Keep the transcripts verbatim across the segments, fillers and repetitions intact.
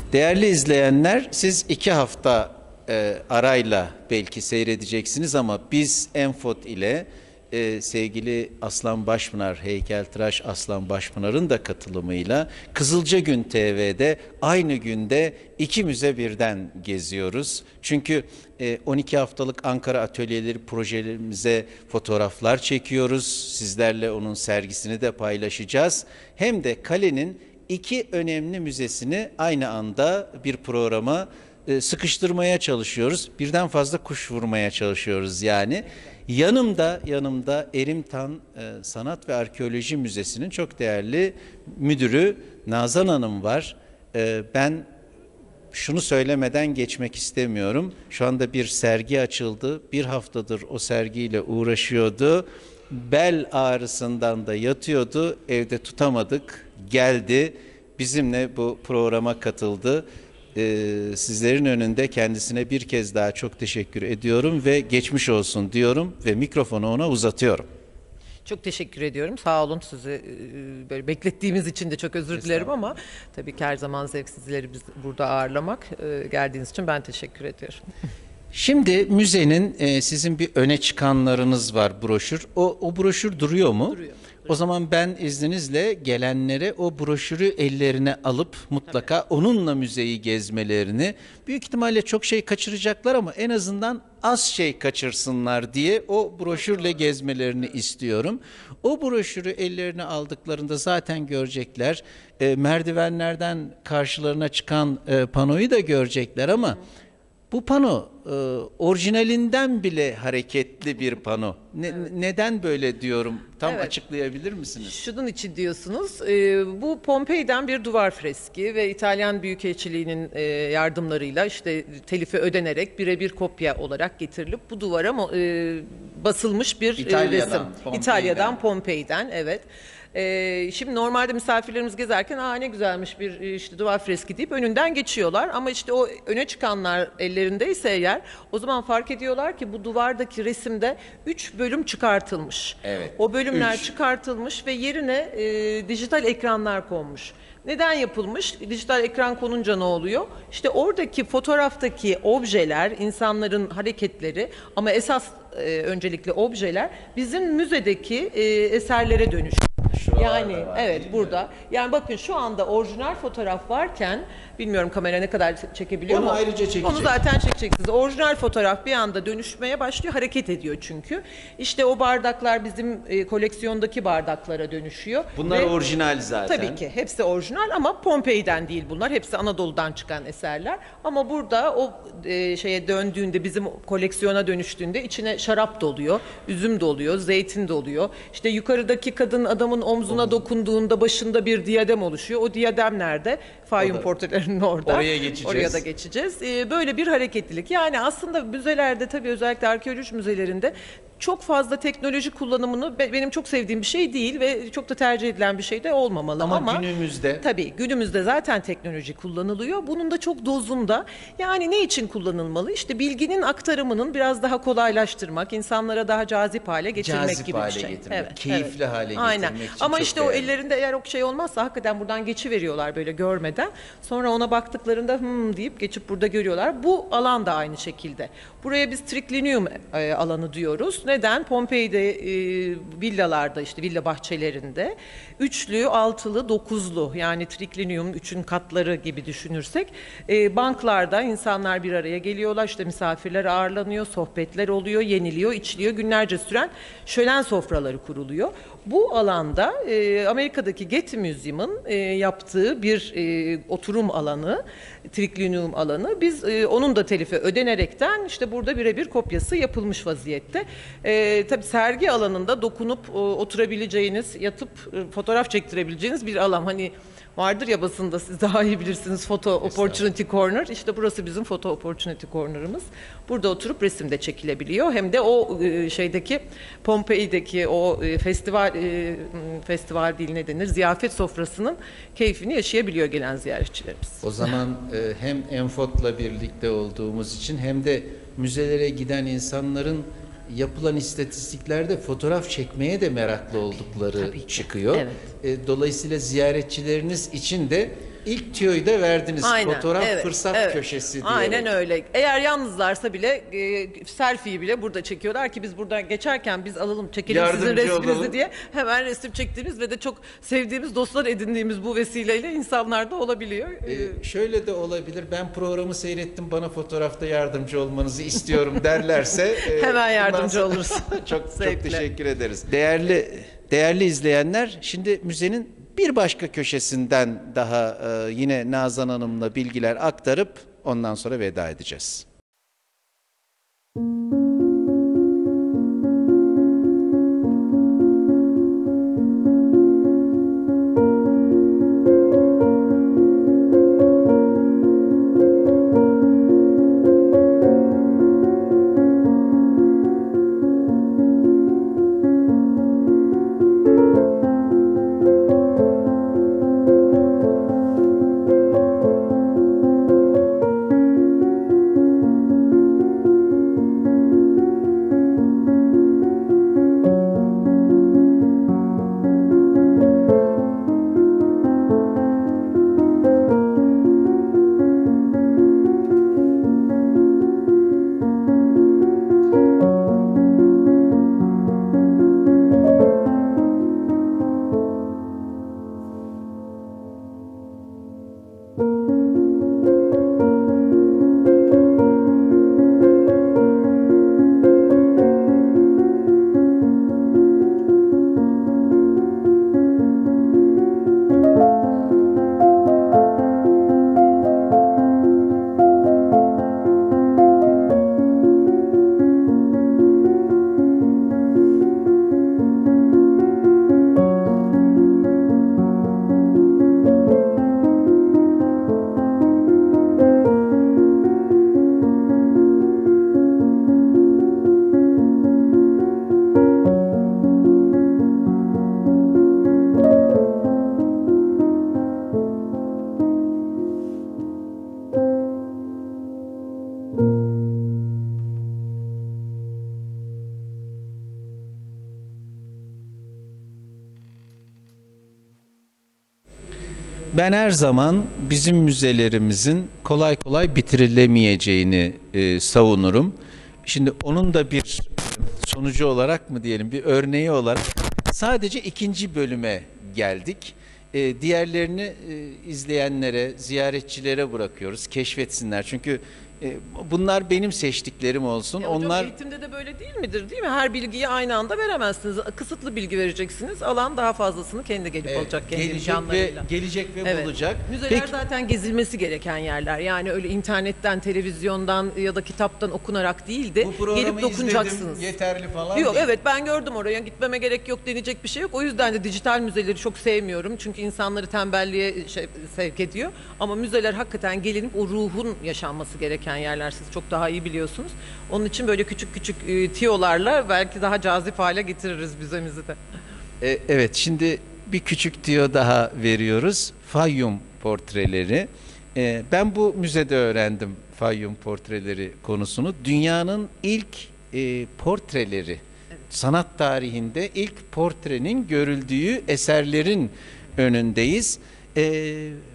Değerli izleyenler, siz iki hafta e, arayla belki seyredeceksiniz ama biz Enfot ile e, sevgili Aslan Başpınar, heykeltıraş Aslan Başpınar'ın da katılımıyla Kızılcagün T V'de aynı günde iki müze birden geziyoruz. Çünkü e, on iki haftalık Ankara atölyeleri projelerimize fotoğraflar çekiyoruz. Sizlerle onun sergisini de paylaşacağız. Hem de kalenin İki önemli müzesini aynı anda bir programa e, sıkıştırmaya çalışıyoruz. Birden fazla kuş vurmaya çalışıyoruz yani. Yanımda yanımda Erimtan e, Sanat ve Arkeoloji Müzesi'nin çok değerli müdürü Nazan Hanım var. E, ben şunu söylemeden geçmek istemiyorum. Şu anda bir sergi açıldı. Bir haftadır o sergiyle uğraşıyordu. Bel ağrısından da yatıyordu. Evde tutamadık. Geldi, bizimle bu programa katıldı. Ee, sizlerin önünde kendisine bir kez daha çok teşekkür ediyorum ve geçmiş olsun diyorum ve mikrofonu ona uzatıyorum. Çok teşekkür ediyorum. Sağ olun, sizi böyle beklettiğimiz için de çok özür dilerim ama tabii ki her zaman zevk sizleri biz burada ağırlamak. Geldiğiniz için ben teşekkür ediyorum. Şimdi müzenin e, sizin bir öne çıkanlarınız var, broşür. O, o broşür duruyor mu? Duruyor. O zaman ben izninizle gelenlere o broşürü ellerine alıp mutlaka onunla müzeyi gezmelerini, büyük ihtimalle çok şey kaçıracaklar ama en azından az şey kaçırsınlar diye o broşürle gezmelerini istiyorum. O broşürü ellerine aldıklarında zaten görecekler. E, merdivenlerden karşılarına çıkan e, panoyu da görecekler ama bu pano e, orijinalinden bile hareketli bir pano. Ne, evet. Neden böyle diyorum? Tam evet. Açıklayabilir misiniz? Şunun için diyorsunuz. E, bu Pompei'den bir duvar freski ve İtalyan Büyükelçiliği'nin e, yardımlarıyla işte telifi ödenerek birebir kopya olarak getirilip bu duvara e, basılmış bir İtalya'dan, resim. Pompei'den. İtalya'dan, Pompei'den, evet. Ee, şimdi normalde misafirlerimiz gezerken aa ne güzelmiş bir işte duvar freski deyip önünden geçiyorlar ama işte o öne çıkanlar ellerindeyse eğer o zaman fark ediyorlar ki bu duvardaki resimde üç bölüm çıkartılmış. Evet, o bölümler üç. çıkartılmış ve yerine e, dijital ekranlar konmuş. Neden yapılmış? Dijital ekran konunca ne oluyor? İşte oradaki fotoğraftaki objeler, insanların hareketleri ama esas e, öncelikle objeler bizim müzedeki e, eserlere dönüşüyor. Yani var, evet burada. Yani bakın şu anda orijinal fotoğraf varken bilmiyorum kamera ne kadar çekebiliyor Onu ama ayrıca çekecek. Onu zaten çekeceksiniz. Orijinal fotoğraf bir anda dönüşmeye başlıyor, hareket ediyor çünkü. İşte o bardaklar bizim e, koleksiyondaki bardaklara dönüşüyor. Bunlar Ve, orijinal zaten. Tabii ki hepsi orijinal ama Pompei'den değil bunlar. Hepsi Anadolu'dan çıkan eserler. Ama burada o e, şeye döndüğünde bizim koleksiyona dönüştüğünde içine şarap doluyor, üzüm doluyor, zeytin doluyor. İşte yukarıdaki kadın adamın omzuna dokunduğunda başında bir diyadem oluşuyor. O diyadem nerede? Fayyum portrelerinin orada. Oraya geçeceğiz. Oraya da geçeceğiz. Ee, böyle bir hareketlilik. Yani aslında müzelerde tabii özellikle arkeoloji müzelerinde çok fazla teknoloji kullanımını benim çok sevdiğim bir şey değil ve çok da tercih edilen bir şey de olmamalı. Ama, Ama günümüzde tabii günümüzde zaten teknoloji kullanılıyor. Bunun da çok dozunda. Yani ne için kullanılmalı? İşte bilginin aktarımının biraz daha kolaylaştırmak, insanlara daha cazip hale getirmek cazip gibi bir hale şey. getirmek, Evet, keyifli evet. hale getirmek Aynen. için Ama çok işte değerli. o ellerinde eğer o şey olmazsa hakikaten buradan geçiveriyorlar böyle görmeden. Sonra ona baktıklarında hmm deyip geçip burada görüyorlar. Bu alan da aynı şekilde. Buraya biz triclinium e, alanı diyoruz. Neden? Pompei'de e, villalarda işte villa bahçelerinde üçlü, altılı, dokuzlu yani triclinium üçün katları gibi düşünürsek e, banklarda insanlar bir araya geliyorlar. İşte misafirler ağırlanıyor, sohbetler oluyor, yeniliyor, içiliyor. Günlerce süren şölen sofraları kuruluyor. Bu alanda e, Amerika'daki Getty Museum'ın e, yaptığı bir e, oturum alanı, triclinium alanı. Biz e, onun da telifi ödenerekten işte burada birebir kopyası yapılmış vaziyette. E, tabii sergi alanında dokunup e, oturabileceğiniz, yatıp e, fotoğraf çektirebileceğiniz bir alan. Hani vardır ya basında, siz daha iyi bilirsiniz, Photo Opportunity Corner. İşte burası bizim Photo Opportunity Corner'ımız. Burada oturup resim de çekilebiliyor. Hem de o e, şeydeki Pompei'deki o e, festival e, festival değil ne denir? Ziyafet sofrasının keyfini yaşayabiliyor gelen ziyaretçilerimiz. O zaman e, hem Enfot'la birlikte olduğumuz için hem de müzelere giden insanların yapılan istatistiklerde fotoğraf çekmeye de meraklı oldukları çıkıyor. Evet. E, dolayısıyla ziyaretçileriniz için de ilk tüyoyu da verdiniz. Aynen, Fotoğraf evet, fırsat evet. köşesi diyerek. Aynen öyle. Eğer yalnızlarsa bile e, selfie'yi bile burada çekiyorlar ki biz buradan geçerken biz alalım çekelim sizin Yardımcı resminizi olalım diye hemen resim çektiğimiz ve de çok sevdiğimiz dostlar edindiğimiz bu vesileyle insanlar da olabiliyor. Ee, şöyle de olabilir. Ben programı seyrettim. Bana fotoğrafta yardımcı olmanızı istiyorum derlerse e, Hemen yardımcı bundan sonra- oluruz. çok çok Zevkle. teşekkür ederiz. Değerli değerli izleyenler, şimdi müzenin bir başka köşesinden daha e, yine Nazan Hanım'la bilgiler aktarıp ondan sonra veda edeceğiz. Ben her zaman bizim müzelerimizin kolay kolay bitirilemeyeceğini e, savunurum. Şimdi onun da bir sonucu olarak mı diyelim, bir örneği olarak sadece ikinci bölüme geldik. E, diğerlerini e, izleyenlere, ziyaretçilere bırakıyoruz, keşfetsinler. Çünkü e, bunlar benim seçtiklerim olsun. Ya hocam, Onlar eğitimde de böyle değil midir, değil mi? Her bilgiyi aynı anda veremezsiniz. Kısıtlı bilgi vereceksiniz. Alan daha fazlasını kendi gelip Evet, alacak kendi gelecek ve imkanlarıyla. gelecek ve Evet. bulacak. Müzeler Peki, zaten gezilmesi gereken yerler. Yani öyle internetten, televizyondan ya da kitaptan okunarak değil de bu programı gelip dokunacaksınız. izledim, yeterli falan Yok, değil. evet, ben gördüm oraya, gitmeme gerek yok denecek bir şey yok. O yüzden de dijital müzeleri çok sevmiyorum. Çünkü insanları tembelliğe şey, sevk ediyor. Ama müzeler hakikaten gelinip o ruhun yaşanması gereken yerler. Siz çok daha iyi biliyorsunuz. Onun için böyle küçük küçük e, tiyolarla belki daha cazip hale getiririz müzemizi de. E, evet, şimdi bir küçük tüyo daha veriyoruz. Fayyum portreleri. E, ben bu müzede öğrendim Fayyum portreleri konusunu. Dünyanın ilk e, portreleri, sanat tarihinde ilk portrenin görüldüğü eserlerin önündeyiz. E,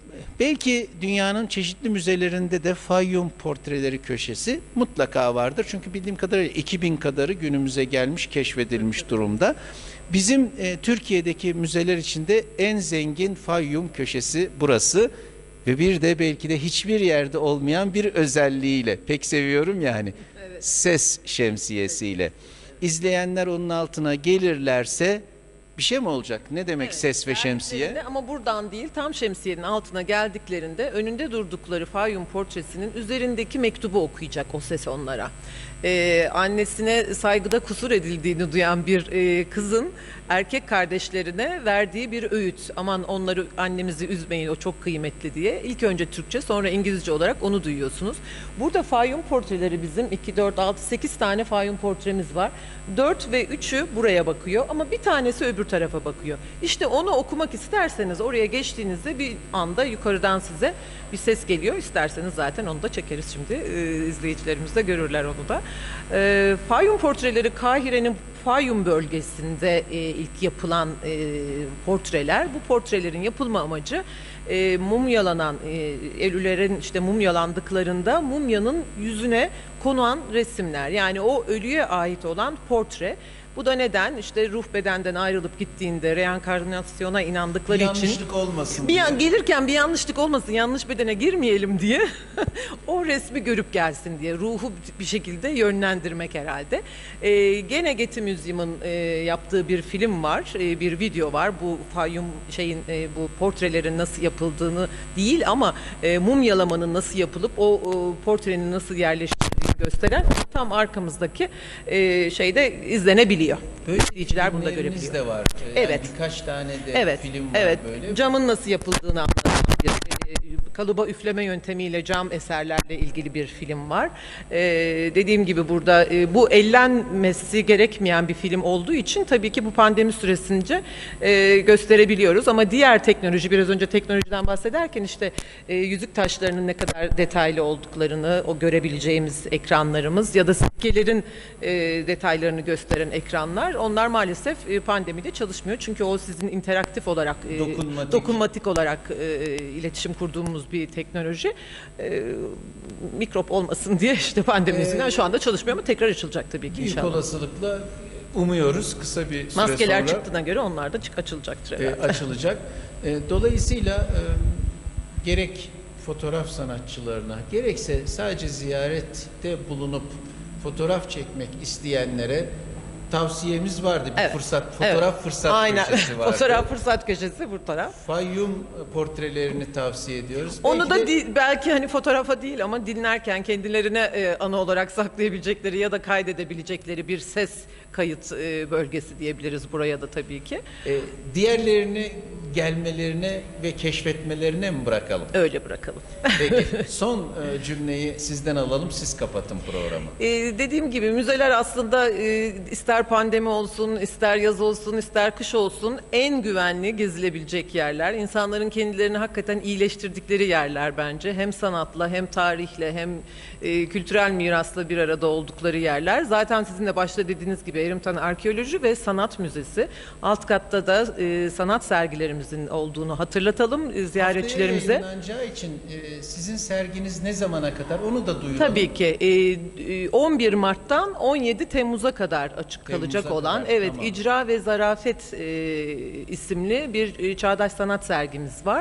belki dünyanın çeşitli müzelerinde de Fayyum portreleri köşesi mutlaka vardır. Çünkü bildiğim kadarıyla iki bin kadarı günümüze gelmiş, keşfedilmiş durumda. Bizim e, Türkiye'deki müzeler içinde en zengin Fayyum köşesi burası. Ve bir de belki de hiçbir yerde olmayan bir özelliğiyle, pek seviyorum yani, Evet. ses şemsiyesiyle. İzleyenler onun altına gelirlerse bir şey mi olacak? Ne demek Evet, ses ve şemsiye? geldiklerinde, ama buradan değil, tam şemsiyenin altına geldiklerinde önünde durdukları Fayyum portresinin üzerindeki mektubu okuyacak o ses onlara. Ee, annesine saygıda kusur edildiğini duyan bir e, kızın erkek kardeşlerine verdiği bir öğüt. Aman onları, annemizi üzmeyin, o çok kıymetli diye. İlk önce Türkçe, sonra İngilizce olarak onu duyuyorsunuz. Burada Fayyum portreleri bizim iki, dört, altı, sekiz tane Fayyum portremiz var. dört ve üçü buraya bakıyor ama bir tanesi öbür tarafa bakıyor. İşte onu okumak isterseniz oraya geçtiğinizde bir anda yukarıdan size bir ses geliyor. İsterseniz zaten onu da çekeriz şimdi. E, izleyicilerimiz de görürler onu da. E, Fayyum portreleri Kahire'nin Fayyum bölgesinde e, ilk yapılan e, portreler. Bu portrelerin yapılma amacı e, mumyalanan e, ölülerin işte mumyalandıklarında mumyanın yüzüne konulan resimler. Yani o ölüye ait olan portre. Bu da neden? İşte ruh bedenden ayrılıp gittiğinde reenkarnasyona inandıkları Bir için yanlışlık olmasın bir diye. an gelirken bir yanlışlık olmasın, yanlış bedene girmeyelim diye o resmi görüp gelsin diye ruhu bir şekilde yönlendirmek herhalde. Ee, gene Getty Museum'un e, yaptığı bir film var, e, bir video var. Bu Fayyum şeyin e, bu portrelerin nasıl yapıldığını değil ama e, mumyalamanın nasıl yapılıp o, o portrenin nasıl yerleştirildiğini gösteren tam arkamızdaki e, şeyde izlenebiliyor. Böyle İzleyiciler bunu da filmleriniz görebiliyor. de var. Ee, yani Evet. Birkaç tane de Evet, film var evet. böyle. Camın nasıl yapıldığını anlatan bir e, kalıba üfleme yöntemiyle cam eserlerle ilgili bir film var. Ee, dediğim gibi burada e, bu ellenmesi gerekmeyen bir film olduğu için tabii ki bu pandemi süresince e, gösterebiliyoruz. Ama diğer teknoloji, biraz önce teknolojiden bahsederken işte e, yüzük taşlarının ne kadar detaylı olduklarını o görebileceğimiz ekranlarımız ya da sikkelerin e, detaylarını gösteren ekranlar, onlar maalesef e, pandemide çalışmıyor. Çünkü o sizin interaktif olarak e, Dokunmatik. dokunmatik olarak e, iletişim kurduğumuz bir teknoloji. E, mikrop olmasın diye işte pandemi yüzünden şu anda çalışmıyor ama tekrar açılacak tabii ki Büyük inşallah. olasılıkla umuyoruz kısa bir süre Maskeler sonra çıktığına göre onlar da çık açılacaktır e, herhalde. açılacak. E, dolayısıyla e, gerek fotoğraf sanatçılarına gerekse sadece ziyarette bulunup fotoğraf çekmek isteyenlere tavsiyemiz vardı. Bir Evet, fırsat, fotoğraf evet. fırsat Aynen. köşesi vardı. Fotoğraf fırsat köşesi bu taraf. Fayyum portrelerini tavsiye ediyoruz. Onu Belki da de di- belki hani fotoğrafa değil ama dinlerken kendilerine e, ana olarak saklayabilecekleri ya da kaydedebilecekleri bir ses kayıt e, bölgesi diyebiliriz buraya da tabii ki. e, diğerlerini gelmelerine ve keşfetmelerine mi bırakalım? Öyle bırakalım. Peki son e, cümleyi sizden alalım, siz kapatın programı. Ee, dediğim gibi müzeler aslında e, ister pandemi olsun, ister yaz olsun, ister kış olsun en güvenli gezilebilecek yerler. İnsanların kendilerini hakikaten iyileştirdikleri yerler bence. Hem sanatla, hem tarihle, hem e, kültürel mirasla bir arada oldukları yerler. Zaten sizin de başta dediğiniz gibi Erimtan Arkeoloji ve Sanat Müzesi. Alt katta da e, sanat sergilerimizin olduğunu hatırlatalım e, ziyaretçilerimize. Haftaya yayınlanacağı için e, sizin serginiz ne zamana kadar onu da duyuralım. Tabii ki. Ee, on bir Mart'tan on yedi Temmuz'a kadar açık Temmuz'a kalacak olan, kadar, evet, tamam. İcra ve Zarafet e, isimli bir e, çağdaş sanat sergimiz var.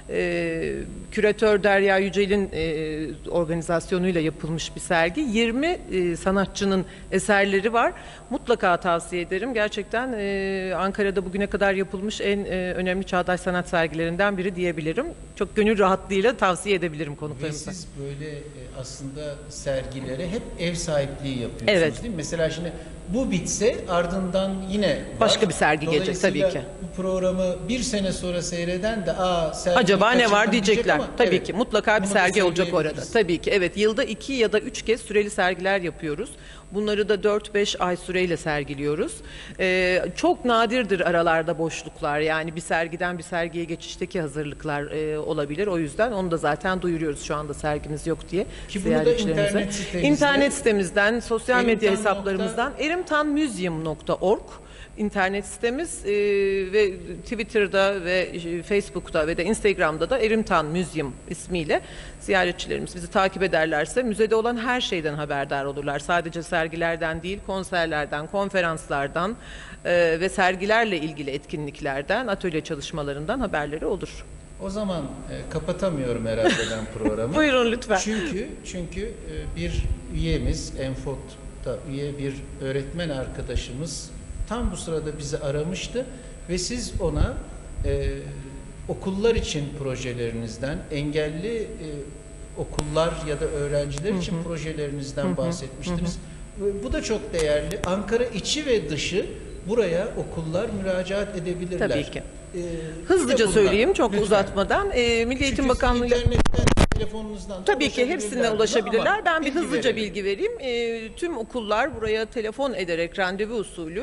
E, küratör Derya Yücel'in e, organizasyonuyla yapılmış bir sergi. yirmi e, sanatçının eserleri var. Mutlaka tavsiye ederim. Gerçekten e, Ankara'da bugüne kadar yapılmış en e, önemli çağdaş sanat sergilerinden biri diyebilirim. Çok gönül rahatlığıyla tavsiye edebilirim Ve konuklarımıza. siz böyle e, aslında sergilere hep ev sahipliği yapıyorsunuz Evet. değil mi? Mesela şimdi bu bitse ardından yine var. Başka bir sergi gelecek tabii Dolayısıyla ki. bu programı bir sene sonra seyreden de aa sergi Acaba ne var kaçırdım diyecekler. ama Tabii evet, ki mutlaka bir bunu da sergi olacak orada. söyleyebiliriz. Tabii ki evet, yılda iki ya da üç kez süreli sergiler yapıyoruz. Bunları da dört beş ay süreyle sergiliyoruz. Ee, çok nadirdir aralarda boşluklar. Yani bir sergiden bir sergiye geçişteki hazırlıklar e, olabilir. O yüzden onu da zaten duyuruyoruz şu anda sergimiz yok diye Ki bunu da ziyaretçilerimize. internet sitemizde- İnternet sitemizden, sosyal medya erimtan hesaplarımızdan erimtanmuseum nokta org internet sitemiz e, ve Twitter'da ve e, Facebook'ta ve de Instagram'da da Erimtan Museum ismiyle ziyaretçilerimiz bizi takip ederlerse müzede olan her şeyden haberdar olurlar. Sadece sergilerden değil, konserlerden, konferanslardan e, ve sergilerle ilgili etkinliklerden, atölye çalışmalarından haberleri olur. O zaman e, kapatamıyorum herhalde ben programı. Buyurun lütfen. Çünkü çünkü e, bir üyemiz, Enfot'ta üye bir öğretmen arkadaşımız tam bu sırada bizi aramıştı ve siz ona e, okullar için projelerinizden, engelli e, okullar ya da öğrenciler için projelerinizden bahsetmiştiniz. Ve bu da çok değerli. Ankara içi ve dışı buraya okullar müracaat edebilirler. Tabii ki. E, Hızlıca işte bunlar. söyleyeyim çok Lütfen. uzatmadan. E, Milli Eğitim Çünkü Bakanlığı internetten telefonunuzdan da Tabii ki hepsine ulaşabilirler ulaşabilirler. ama Ben bir bilgi hızlıca verelim. bilgi vereyim. E, tüm okullar buraya telefon ederek randevu usulü,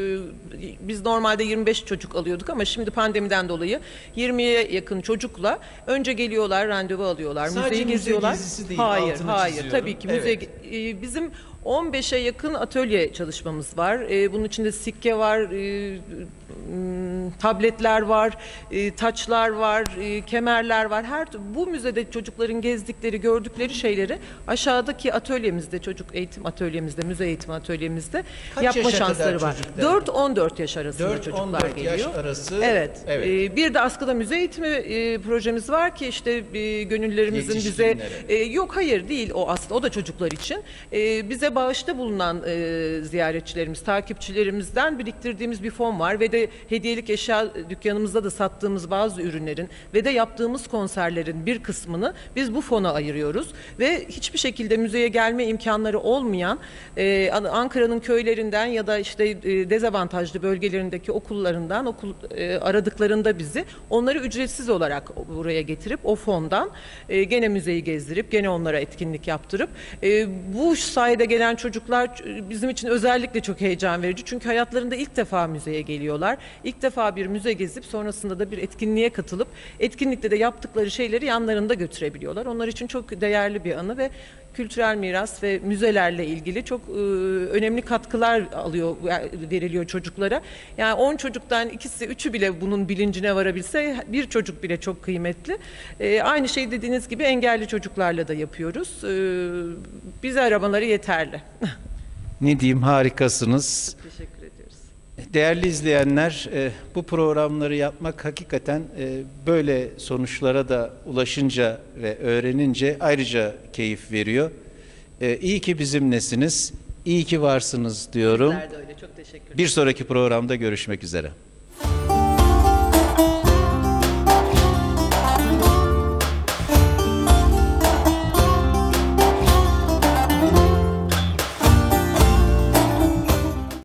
e, biz normalde yirmi beş çocuk alıyorduk ama şimdi pandemiden dolayı yirmiye yakın çocukla önce geliyorlar, randevu alıyorlar, Sadece müzeyi müze geziyorlar. gezisi değil, hayır, altını hayır. çiziyorum. Tabii ki Evet. müze e, bizim on beşe yakın atölye çalışmamız var. E, bunun içinde sikke var, e, m, tabletler var, e, taçlar var, e, kemerler var. Her bu müzede çocukların gezdikleri, gördükleri şeyleri aşağıdaki atölyemizde, çocuk eğitim atölyemizde, müze eğitimi atölyemizde Kaç yapma yaşa kadar şansları var. çocuklar? dört on dört yaş arasında dört on çocuklar dört geliyor. yaş arası. Evet. Evet. E, bir de askıda müze eğitimi e, projemiz var ki işte e, gönüllülerimizin bize Yetişkinlere. e, yok hayır değil o aslında o da çocuklar için. E, bize bağışta bulunan e, ziyaretçilerimiz, takipçilerimizden biriktirdiğimiz bir fon var ve de hediyelik eşya dükkanımızda da sattığımız bazı ürünlerin ve de yaptığımız konserlerin bir kısmını biz bu fona ayırıyoruz ve hiçbir şekilde müzeye gelme imkanları olmayan e, Ankara'nın köylerinden ya da işte e, dezavantajlı bölgelerindeki okullarından okul e, aradıklarında bizi onları ücretsiz olarak buraya getirip o fondan e, gene müzeyi gezdirip gene onlara etkinlik yaptırıp e, bu sayede gelen çocuklar e, bizim için özellikle çok heyecan verici. Çünkü hayatlarında ilk defa müzeye geliyorlar. İlk defa bir müze gezip sonrasında da bir etkinliğe katılıp etkinlikte de yaptıkları şeyleri yanlarında götürebiliyorlar. Onlar için çok değerli bir anı ve kültürel miras ve müzelerle ilgili çok e, önemli katkılar alıyor, veriliyor çocuklara. Yani on çocuktan ikisi, üçü bile bunun bilincine varabilse bir çocuk bile çok kıymetli. E, aynı şey dediğiniz gibi engelli çocuklarla da yapıyoruz. E, bize aramaları yeterli. Ne diyeyim, harikasınız. Teşekkür ediyoruz. Değerli izleyenler, e, bu programları yapmak hakikaten e, böyle sonuçlara da ulaşınca ve öğrenince ayrıca keyif veriyor. E, iyi ki bizimlesiniz, iyi ki varsınız diyorum. Sizler de öyle. Çok teşekkür ederim. Bir sonraki programda görüşmek üzere.